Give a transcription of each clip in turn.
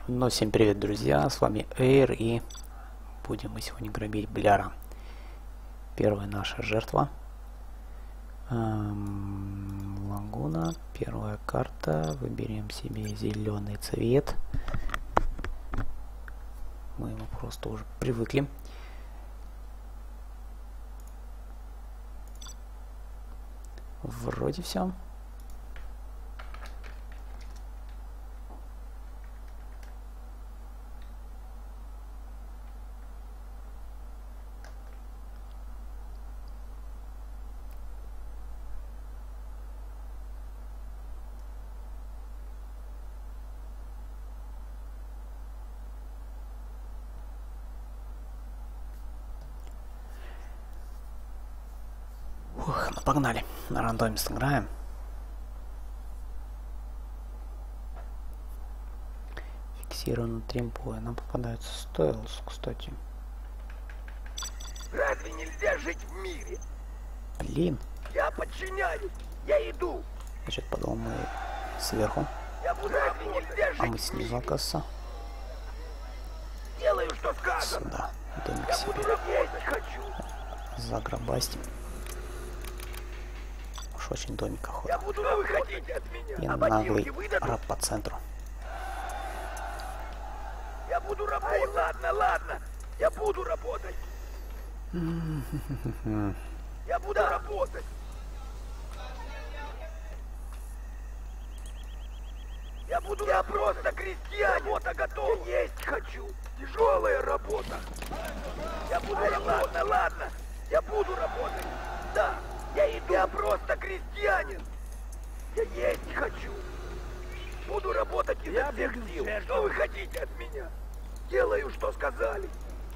Ну, всем привет, друзья, с вами Эйр, и будем мы сегодня грабить Бляра. Первая наша жертва. Лагуна, первая карта, выберем себе зеленый цвет. Мы ему просто уже привыкли. Вроде все. Ух, ну погнали. На рандоме сыграем. Фиксированный тримпой. Нам попадается стоилс, кстати. Разве нельзя жить в мире? Блин. Я подчиняюсь. Я иду. Я что-то подумал, мы сверху. Я буду Разве нельзя жить А мы в снизу, мире? оказывается. Делаю, что сказано. Сюда. Домик Я буду себе работать хочу. загробастим. Уж очень домик Я охота. буду выходить от меня. И А наглый ботинки выдадут? раб по центру. Я буду работать. Ай, ладно, ладно. Я буду работать. Я буду работать. Я просто крестьянин. Работа готова. Я есть хочу. Тяжелая работа. Я буду работать. Ладно. Я буду работать. Да. Я иду. Я просто крестьянин. Я есть хочу. Буду работать изо всех сил. Что вы хотите от меня? Делаю, что сказали.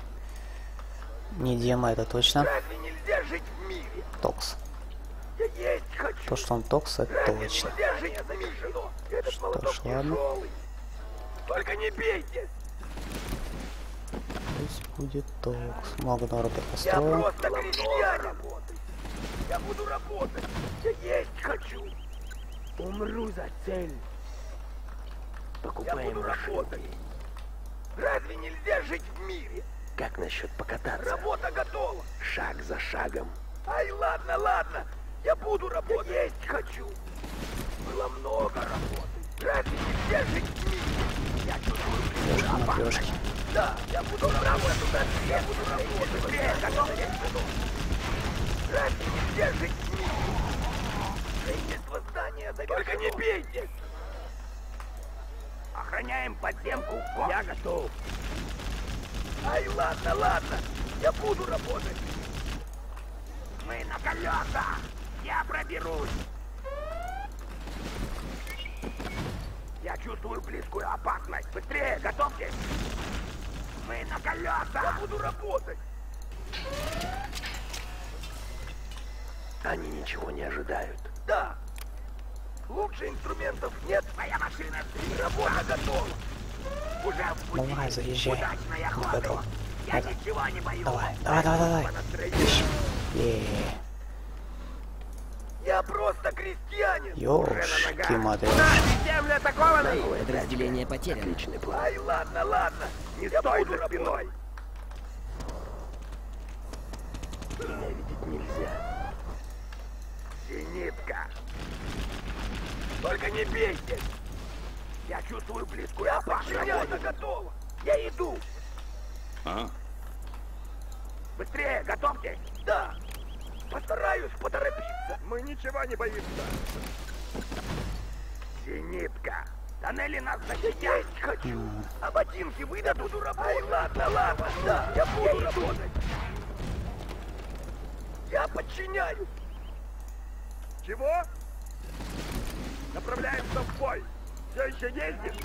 Не Дема, это точно. Разве нельзя жить в мире? Токс. Я есть хочу. То, что он Токс, это Разве точно. нельзя жить в мире? Этот Что молоток ж, ладно. тяжелый. Только не бейте. Пусть будет Токс. Много народа Я построил. просто крестьянин. Я буду работать. Я есть хочу. Умру за цель. Я Покупаем буду машину. работать. Разве нельзя жить в мире? Как насчет покататься? Работа готова. Шаг за шагом. Ай, ладно, ладно. Я буду работать. Я есть хочу. Было много работы. Разве нельзя жить в мире? Я чувствую Матрешки. Да, я буду работать. Я буду работать. Быстрее, готовьте. Разве нельзя жить в мире? Строительство здания завершено. Только не бейте. Охраняем подземку. Я готов. Ай, ладно, ладно. Я буду работать. Мы на колесах. Я проберусь. Я чувствую близкую опасность. Быстрее, готовьтесь. Мы на колесах. Я буду работать. Они ничего не ожидают. Да. Лучше инструментов нет. Моя машина. Работа готова. Уже в пути. Давай, заезжай. Удачная Вот охота. это. Я Это. ничего не боюсь. Давай, давай, давай, давай. По настроению. Я просто крестьянин. Ёшки матрешки. Земля атакована. Новое подразделение потеряно. Отличный план. Ай, ладно, ладно. Не стой за спиной. Ненавидеть нельзя. Зенитка. Только не бейте. Я чувствую близкую опасность. Работа готова. Я иду. Быстрее, готовьтесь. Да. Постараюсь поторопиться. Мы ничего не боимся. Зенитка. Тоннели нас защитят. Есть хочу. А ботинки выдадут. Буду работать. Ай, ладно, ладно. Да, я буду работать. Я подчиняюсь. Чего? Направляемся в бой. Все еще ездишь?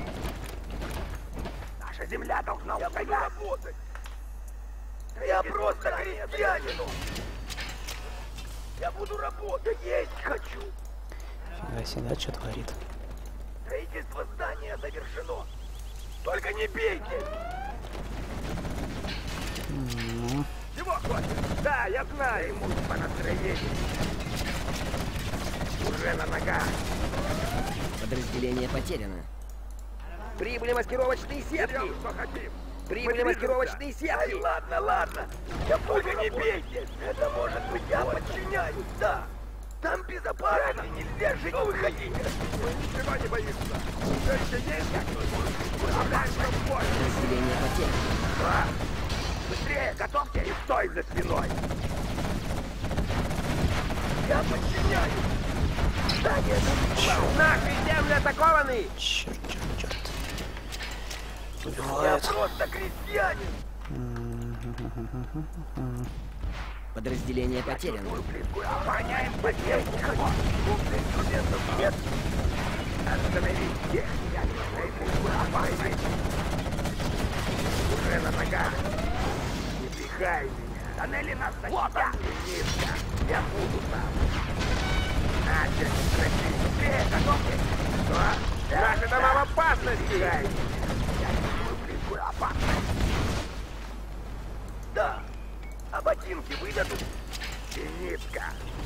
Наша земля должна устоять. Я буду работать. Я просто крестьянин. Я буду работать. Есть хочу. Фига себе, что творит. Строительство здания завершено. Только не бейте. Чего хочешь? Да, я знаю. Ему по настроению. Уже на ногах. Подразделение потеряно. Прибыли маскировочные сетки! Берем, что хотим. Прибыли маскировочные Ай, сетки! ладно. Я только не бейте. Это может быть я подчиняюсь, да. Там безопасно. Нельзя жить. Что вы хотите? Мы ничего не боимся. Все еще есть как-нибудь? Выставляемся в бой. Разделение потерь. А? Быстрее, готовьте и стой за спиной. Я подчиняюсь. Здание захвачено. Наши земли атакованы! Черт. Я Убивает. просто крестьянин. Подразделение потеряно. Охраняем потери. Умных инструментов нет. Остановись всех. Я не знаю, опасный. Уже на ногах. Не пихай меня. Тоннели нас защитят. Низко. Я буду там. Начали. Быстрее, готовьте. Что? Наши дома в опасности. Я чувствую близкую опасность. Да. А ботинки выдадут? Синицка.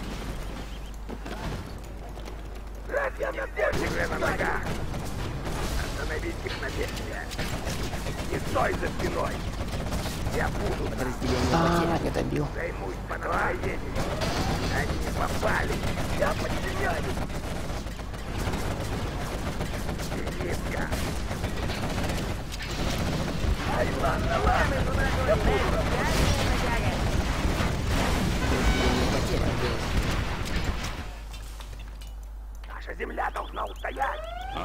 Разве она держит на ногах? Остановить их на месте. Не стой за спиной. Я буду Подразделение А, потеряно. не добил. займусь по настроению. Они попали. Я подчиняюсь. Синицка. Ай, ладно. Я буду работать. Подразделение потеряно. Наша земля должна устоять.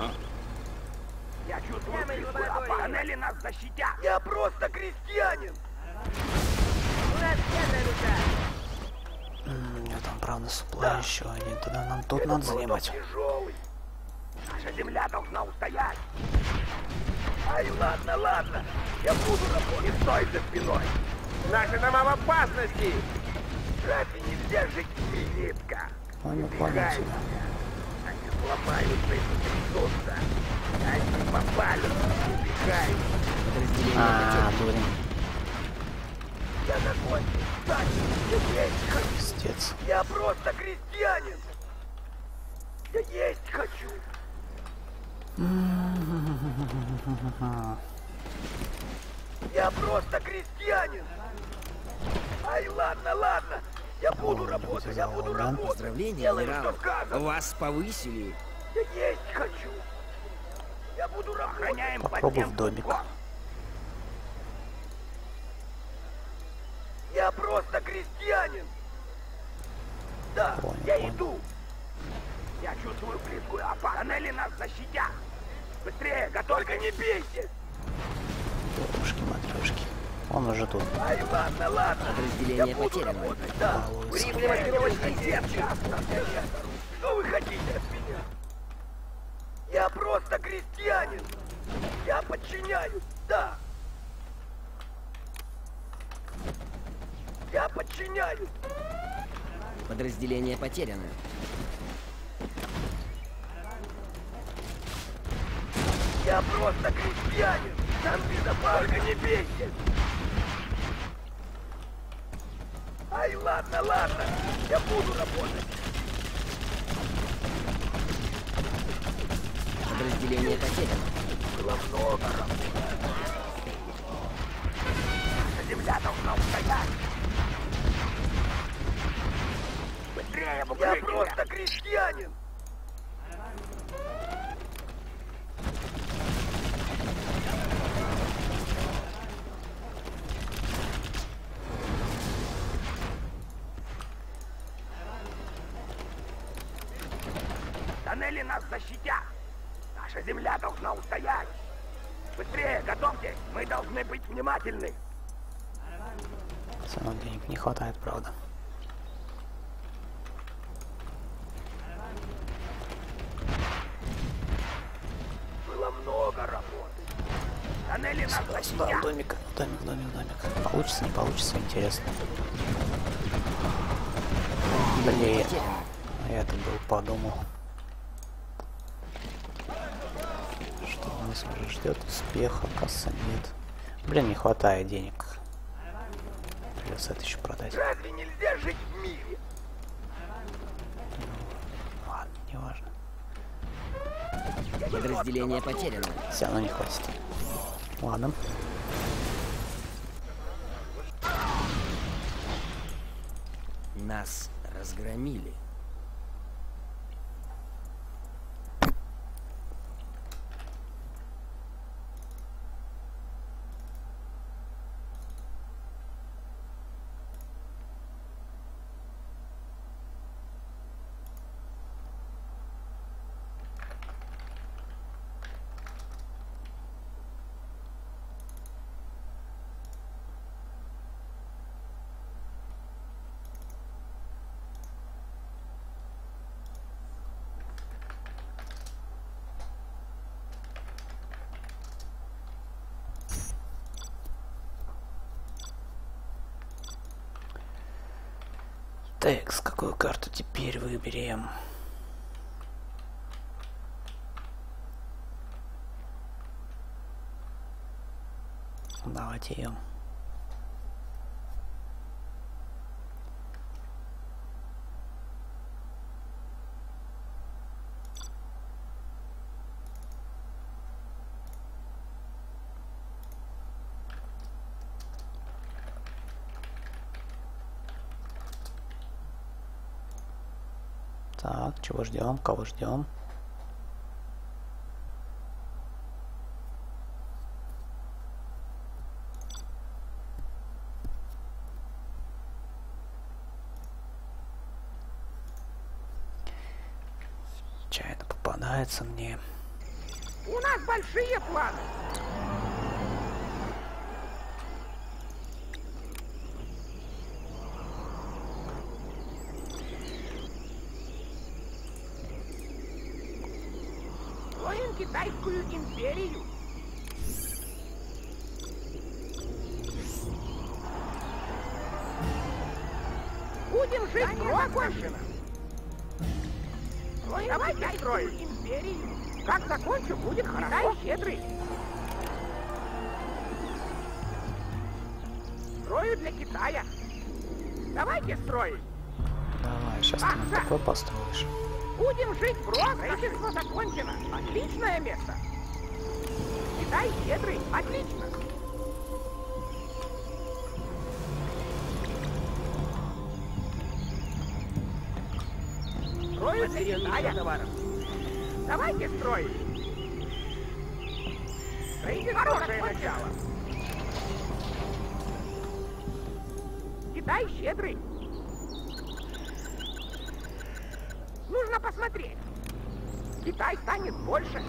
Я чувствую близкую опасность. Тоннели нас защитят. Я просто крестьянин. У меня там, правда, суплай еще один. Тогда нам тут надо занимать. Тяжелый. Наша земля должна устоять. Ай, ладно. Я буду работать. Не стой за спиной. Наши дома в опасности. Разве нельзя жить нитка? Он не понял тебя. Они сломаются и потрясутся. Они попали. Убегай. Подразделение потеряно. Блин, Я закончил. Я есть хочу. пиздец. Я просто крестьянин. Я есть хочу. Я просто крестьянин. Ай, ладно. Я буду работать. Поздравления, Делаю, генерал. что сказано. Вас повысили. Я есть хочу. Я буду работать. Охраняем Попробуй в домик. Я просто крестьянин. Да, Понял. я иду. Я чувствую близкую опасность. Тоннели нас защитят. Быстрее, только не бейте. Матрешки. Он уже тут. Ай, ладно. Подразделение Я буду потеряно. работать, да. Балуется. Прибыли маскировочные сетки. Что вы хотите от меня? Я просто крестьянин. Я подчиняюсь, да. Я подчиняюсь. Подразделение потеряно. Я просто крестьянин. Там безопасно. Только не бейте. Ай, ладно. Я буду работать. Подразделение потеряно. Было много работы. Наша земля должна устоять. Быстрее в укрытие. Я просто крестьянин. Тоннели нас защитят. Наша земля должна устоять. Быстрее, готовьтесь. Мы должны быть внимательны. Пацанам денег не хватает, правда. Было много работы. Тоннели нас Сюда, защитят. домик. Получится, не получится, интересно. Блин, Потеряно. я-то был подумал. Что нас уже ждет успеха, касса нет. Блин, не хватает денег. Придется это еще продать. Разве нельзя жить в мире? Ладно, неважно. Я Подразделение потеряно. Все равно не хватит. Ладно. Нас разгромили. Так, с какую карту теперь выберем? Давайте ее. Так, чего ждем? Кого ждем? Случайно попадается мне. У нас большие планы. Строим Китайскую империю. Будем жить прокончено. Давайте строим империю. Как закончу, будет хорошо. Щедрый. Строю для Китая. Давайте строить. Давай, сейчас ты нам такой построишь. Будем жить просто. Строительство закончено. Отличное место. Китай щедрый. Отлично. Строю для Китая. Товаров. Давайте строить. Строительство хорошее начало. Китай щедрый. Нужно посмотреть. Китай станет больше.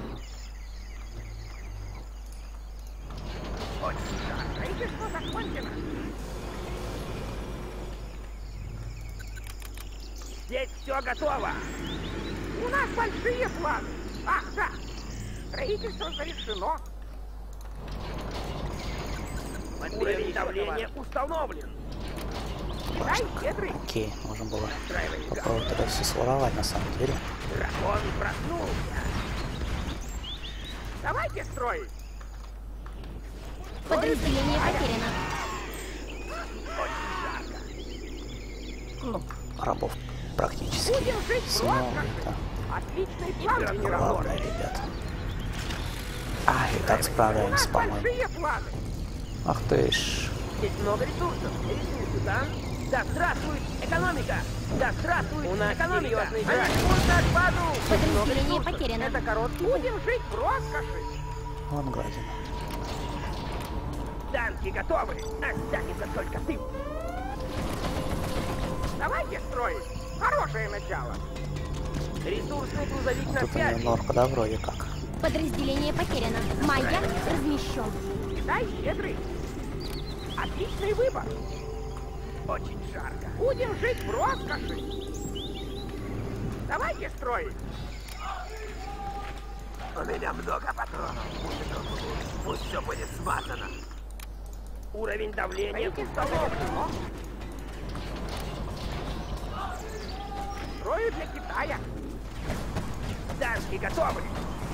Очень да, строительство закончено. Здесь все готово. У нас большие планы. Ах, да. Строительство завершено. Уровень давления установлен. Китай щедрый. Окей, можно было попробовать это все своровать на самом деле. Дракон проснулся. Давайте строить. Подразделение потеряно. Ну, рабов практически Будем жить снова. просто. Это Отличный план, генерал. главное, ребята. А, и так У справляемся, нас по-моему. большие планы. Ах ты ж. Здесь много ресурсов. Ресурсы, да? Да здравствует экономика! Да здравствует экономика! Они жмут наш базу! Подразделение потеряно. Это короткий. Будем жить в роскоши! Вон гадина. Танки готовы! Останется только ты! Давайте строить! Хорошее начало! Ресурсный грузовик на Тут у нее связи! норка, да, вроде как. Подразделение потеряно. Маяк размещен. Китай щедрый! Отличный выбор! Очень жарко! Будем жить в роскоши! Давайте строить! У меня много патронов. Пусть все будет смазано. Уровень давления установлен. Строю для Китая. Танки готовы.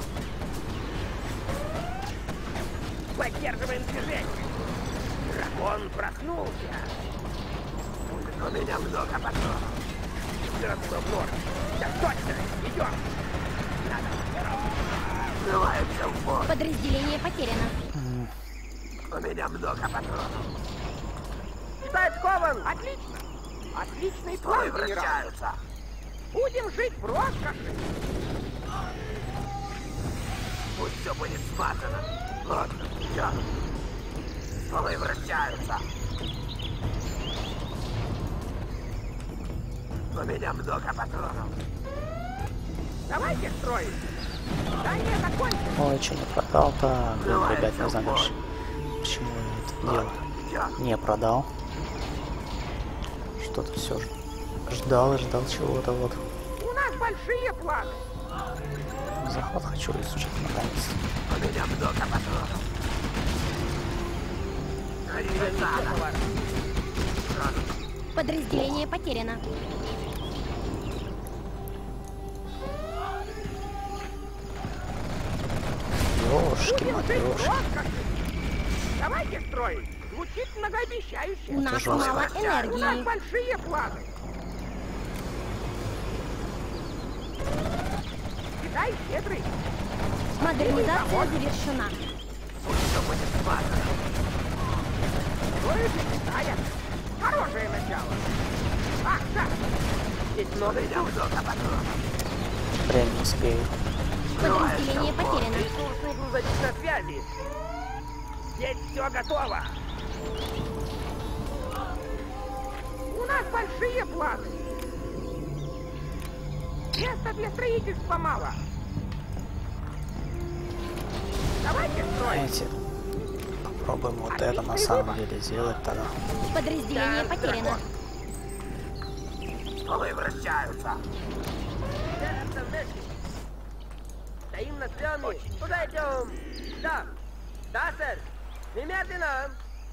Поддерживаем движение. Дракон проснулся. У меня много патронов. Городской норм. Так точно, идем. Подразделение потеряно. У меня много патронов. Китай скован! Отлично! Отличный план, генерал! Будем жить в роскоши! Пусть все будет смазано. Ладно, я. Стволы вращаются. У меня много патронов. Давайте строить. Да нет, закончим. Ой, что не продал-то? Блин, ребят, не знаю даже, почему я это делал. Не продал. Что-то все же ждал и ждал чего-то вот. У нас большие планы. Захват хочу изучить наконец. У меня много патронов. Подразделение потеряно. Ёшки-матрешки. Давайте строить. Звучит многообещающе. У нас жестко. мало У нас энергии. большие планы. Китай щедрый. Модернизация завершена. Что будет смазано? Строит и Китая. Хорошее начало. Ах, да. Здесь много патронов. Блин, не успею. Подразделение потеряно. Ресурсный грузовик на связи. Здесь все готово. У нас большие планы. Места для строительства мало. Давайте строить. Знаете, попробуем вот это на самом деле сделать тогда. Подразделение потеряно. Стволы вращаются. Стоим на стрёме. Куда идем? Да. Да, сэр. Немедленно.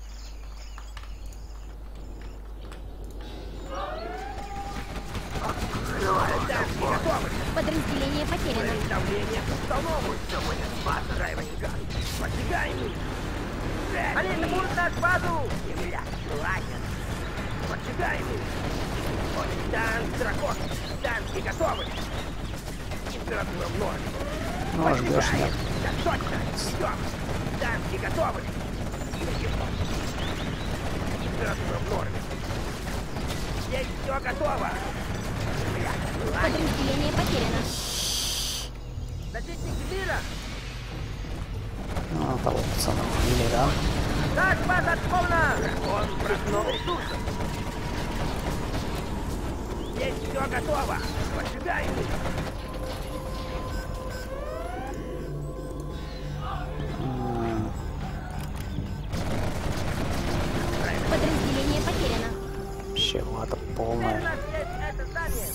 Подразделение потеряно. Давление по столовой. Все будет спасать. Подвигаем. Они будут на базу. Земля. Ладно. Подвигаем. Вот танк дракон. Танки готовы. Температура в норме. Ну, ждешь, нет. Так точно. Идем. Танки готовы. Температура в норме. Здесь все готово. Подразделение потеряно. Защитник мира. Ну, того пацана убили, да? Так, база отполна. Он проснулся. Здесь все готово. Поджигаем. Подразделение потеряно. Вообще, вата полная. У нас есть это здание.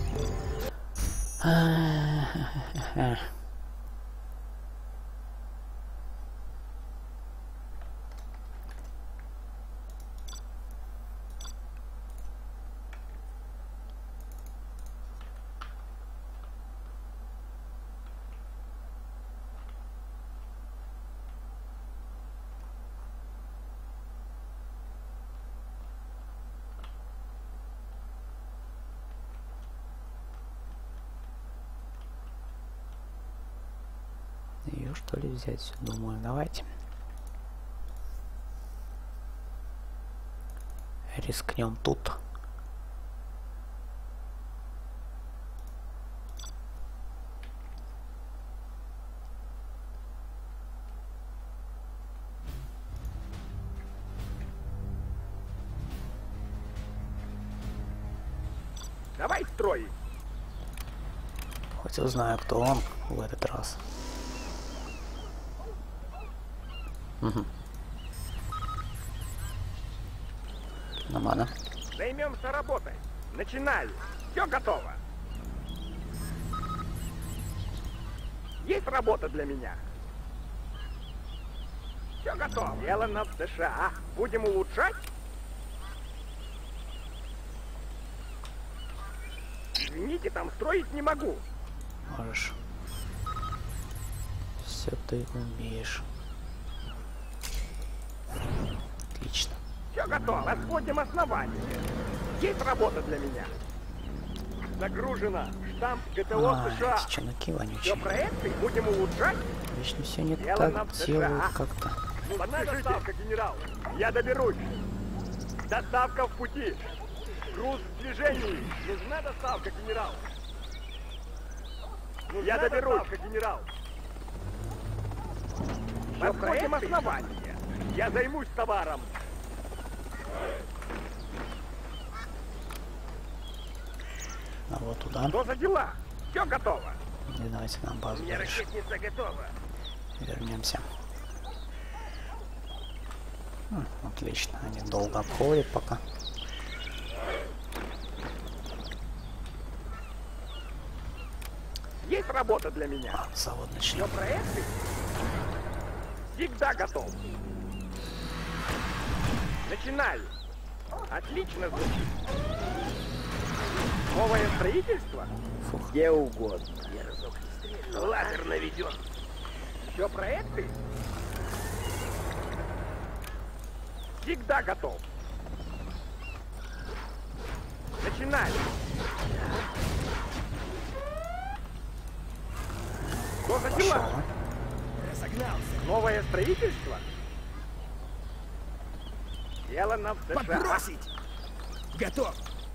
Ее что ли взять? Думаю, давайте. Рискнем тут. Давай строй. Хоть узнаю, кто он в этот раз. Угу. Нормально. Займемся работой. Начинаю. Все готово. Есть работа для меня. Все готово. Сделано в США. Будем улучшать? Извините, там строить не могу. Можешь. Все ты умеешь. Отлично. Все готово. Расходим основание. Есть работа для меня. Загружено. Там ГТО США. эти челноки Все вонючие. проекты будем улучшать. Вечно все не Дело так нам в делают США. как-то. Одна доставка, генерал. Я доберусь. Доставка в пути. Груз в движении. Нужна доставка, генерал. Я доберусь, генерал. Подходим основания. Я займусь товаром. А вот туда. Что за дела? Все готово. И давайте на базу дальше. Ракетница готова. Вернемся. Отлично. Они долго обходят пока. Есть работа для меня. Завод Все начнем. проекты всегда готов. Начинаю. Отлично звучит. Новое строительство? Фух. Где угодно. Я разок не стрельну. Лазер наведен. Все проекты всегда готов. Начинаю. Что за дела? Пошел. Разогнался. Новое строительство? Сделано в США. Подбросить! Готов!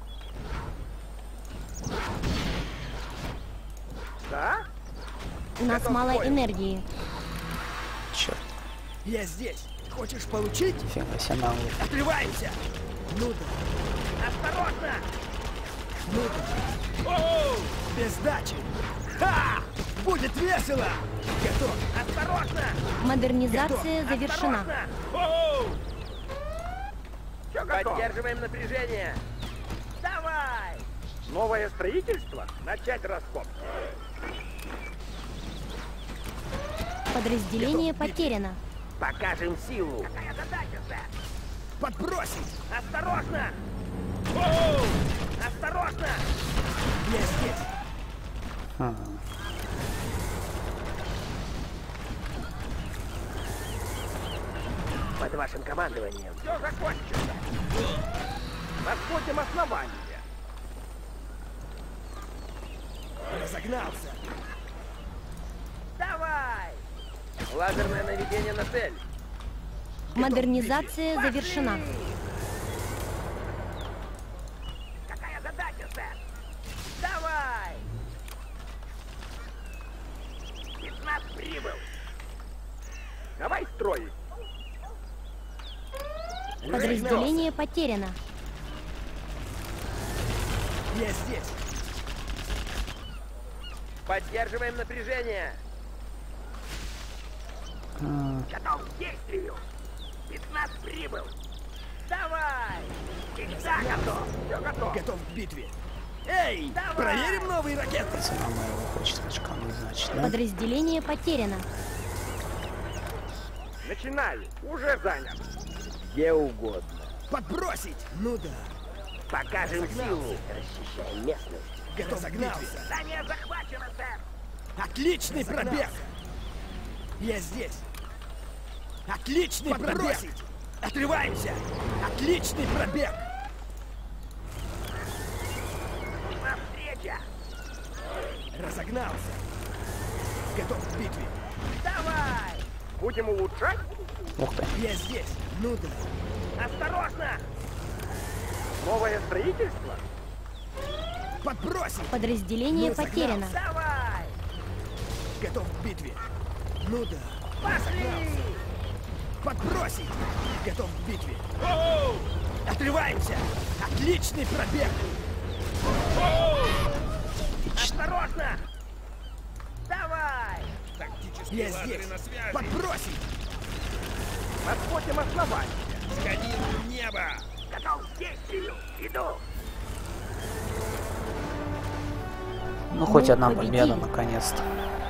Да? У нас мало энергии. Черт. Я здесь. Хочешь получить? Фига себе на улице. Отрываемся! Ну да, Осторожно! ну да. Оу! Без сдачи! Ха! Будет весело! Готов! Осторожно! Модернизация завершена. Осторожно! Оу! Все готово. Поддерживаем напряжение. Давай! Новое строительство? Начать раскопки. Подразделение потеряно. Покажем силу. Какая задача, сэр? Подбросить! Осторожно! Оу! Осторожно! Я здесь! Под вашим командованием. Все закончено. Подходим основания. Разогнался! Давай! Лазерное наведение на цель. Модернизация завершена. Какая задача, сэр? Давай! 15 прибыл. Давай строить. Подразделение потеряно. Я здесь! Поддерживаем напряжение. Готов к действию. 15 прибыл. Давай! Всегда готов. Все готов. Готов к битве! Эй! Давай! Проверим новые ракеты! Цена моего хочет очками, значит, да? Подразделение потеряно. Начинаю. Уже занят. Где угодно. Подбросить! Ну да! Покажем силу. Расчищаем местность. Готов к битве! Здание захвачено, сэр. Отличный пробег! Я здесь! Отличный пробег! Отрываемся! Отличный пробег! На встреча. Разогнался! Готов к битве! Давай. Будем улучшать? Ух ты. Я здесь! Ну да! Осторожно. Новое строительство? Подбросить! Подразделение Ну, потеряно. Давай. Готов к битве! Ну да! Пошли. Подбросить! Готов к битве! Отрываемся! Отличный пробег! Осторожно. Давай. Я здесь! Подбросить! Подходим основания. Сканируем небо! Готов к действию. Иду. Ну, хоть Мы одна победили. победа, наконец-то.